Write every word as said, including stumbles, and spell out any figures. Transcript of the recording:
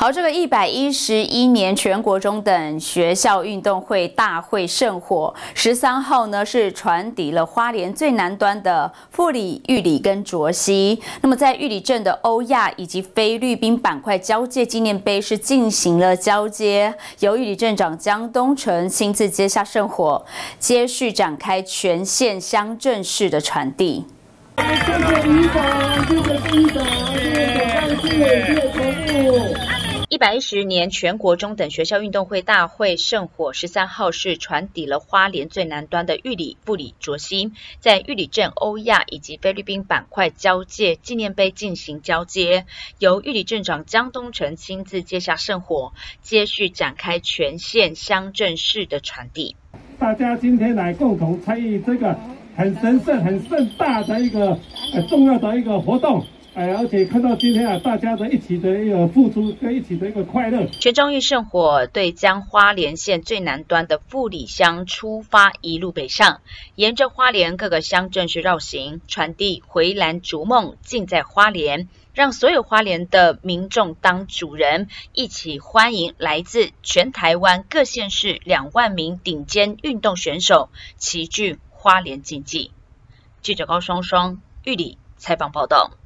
好，这个一百一十一年全国中等学校运动会大会圣火，十三号呢是传抵了花莲最南端的富里、玉里跟卓溪。那么在玉里镇的欧亚以及菲律宾板块交界纪念碑是进行了交接，由玉里镇长江东城亲自接下圣火，接续展开全县乡镇市的传递。 谢谢李总，谢谢李总，谢谢董事，谢谢头部。 一百一十年全国中等学校运动会大会圣火十三号是传抵了花莲最南端的玉里、富里、卓溪，在玉里镇欧亚以及菲律宾板块交界纪念碑进行交接，由玉里镇长江东城亲自接下圣火，接续展开全县乡镇市的传递。 大家今天来共同参与这个很神圣、很盛大的一个呃重要的一个活动。哎，而且看到今天啊，大家的一起的一个付出跟一起的一个快乐。 全中运圣火对将花莲县最南端的富里乡出发，一路北上，沿着花莲各个乡镇市绕行，传递回蓝逐梦，尽在花莲，让所有花莲的民众当主人，一起欢迎来自全台湾各县市两万名顶尖运动选手齐聚花莲竞技。记者高双双玉里采访报道。